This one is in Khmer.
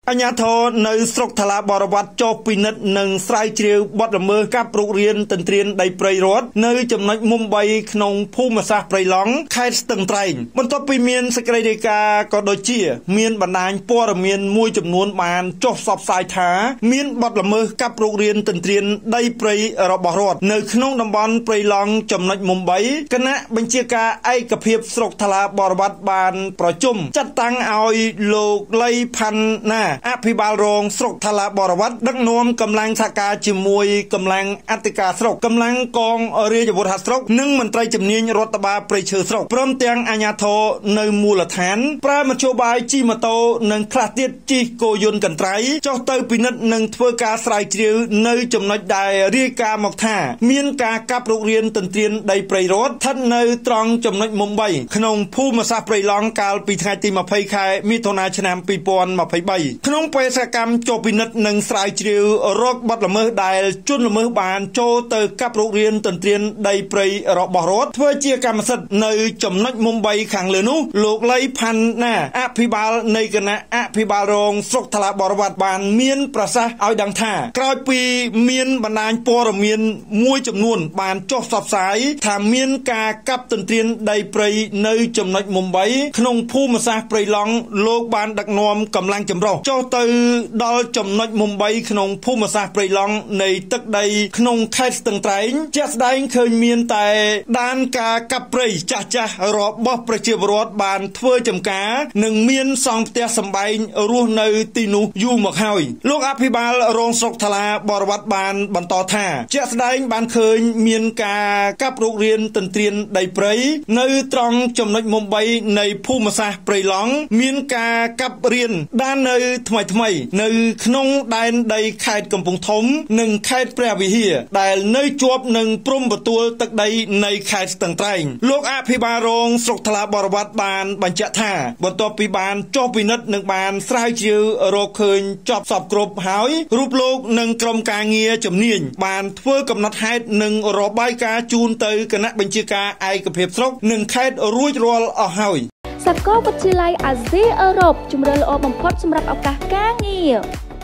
អញ្ញាធរនៅស្រុកថ្លាបរវត្តចុះពិនិត្យនិងស្រាវជ្រាវបទល្មើសកាប់រុករានទន្ទ្រានដីព្រៃរដ្ឋនៅចំណុចមុំ3ក្នុងភូមិសាស្ត្រព្រៃឡង់ខេត្តស្ទឹងត្រែងបន្ទាប់ពីមានសេចក្តីរាយការណ៍ក៏ដូចជាមានបណ្ដាញព័ត៌មានមួយចំនួនបានចុះផ្សព្វផ្សាយថាមានបទល្មើសកាប់រុករានទន្ទ្រានដីព្រៃរបស់រដ្ឋនៅក្នុងតំបន់ព្រៃឡង់ចំណុចមុំ3គណៈបញ្ជាការឯកភាពស្រុកថ្លាបរវត្តបានប្រជុំចាត់តាំងឲ្យលោកលីផាន់ណាអភិបាលរងស្រុកថ្លាបរវត្តដឹកនាំកម្លាំងសហការជាមួយកម្លាំងអធិការស្រុកកម្លាំងកងរាជអាវុធហត្ថស្រុកនិងមន្ត្រីជំនាញរដ្ឋបាលព្រៃឈើស្រុកព្រមទាំងអាជ្ញាធរនៅមូលដ្ឋានប្រើមធ្យោបាយជិះម៉ូតូនិងខ្លះទៀតជិះគោយន្តកន្ត្រៃចុះទៅពិនិត្យនិងធ្វើការស្រាវជ្រាវនៅចំណុចដែលរាយការណ៍មកថាមានការកាប់រុករានទន្ទ្រានដីព្រៃរដ្ឋស្ថិតនៅត្រង់ចំណុចមុំ3ក្នុងភូមិសាស្ត្រព្រៃឡង់កាលពីថ្ងៃទី20ខែមិថុនាឆ្នាំ2023ក្នុងបេសកកម្មចុះពិនិត្យនិងស្រាវជ្រាវរកបទល្មើសដែលជនល្មើសបានចូលទៅកាប់រុករានទន្ទ្រានដីព្រៃរបស់រដ្ឋធ្វើជាកម្មសិទ្ធិនៅចំណុចមុំ3ខាងលើនោះលោកលីផាន់ណាអភិបាលនៃគណៈអភិបាលរងស្រុកថ្លាបរវត្តបានមានប្រសាសន៍ឲ្យដឹងថាក្រោយពីមានបណ្ដាញព័ត៌មានមួយចំនួនបានចុះផ្សព្វផ្សាយថាមានការកាប់ទន្ទ្រានដីព្រៃនៅចំណុចមុំ3ក្នុងភូមិសាស្ត្រព្រៃឡង់លោកបានដឹកនាំកម្លាំងចម្រុះចុះទៅដល់ចំណុចមុំ3ក្នុងភូមិសាស្ត្រព្រៃឡង់នៃទឹកដីក្នុងខេត្តស្ទឹងត្រែងជាក់ស្ដែងឃើញមានតែដានការកាប់ព្រៃចាស់ៗរបស់ប្រជាពលរដ្ឋបានធ្វើចំការនិងមានសង់ផ្ទះសម្បែងរស់នៅទីនោះយូរមកហើយលោកអភិបាលរងស្រុកថ្លាបរវត្តបានបន្តថាជាក់ស្ដែងបានឃើញមានការកាប់រុករានទន្ទ្រានដីព្រៃនៅត្រង់ចំណុចមុំ3នៃភូមិសាស្ត្រព្រៃឡង់មានការកាប់រានដាននៅថ្មីនៅក្នុងដែនដីខេត្តកំពង់ធំនិងខេត្តព្រះវិហារដែលនៅជាប់នឹងព្រំប្រទល់ទឹកដីនៃខេត្តស្ទឹងត្រែងលោកអភិបាលរងស្រុកថ្លាបរវត្តបានបញ្ជាក់ថាបន្ទាប់ពីបានចុះពិនិត្យនិងបានស្រាវជ្រាវរកឃើញចប់សពគ្រប់ហើយរូបលោកនិងក្រុមការងារជំនាញបានធ្វើកំណត់ហេតុនិងរបាយការណ៍ជូនទៅគណៈបញ្ជាការឯកភាពស្រុកនិងខេត្តរួចរាល់អស់ហើយសាកលវិទ្យាល័យអាស៊ីអឺរ៉ុបជំរឿនល្អបំផុតសម្រាប់ឱកាសការងារ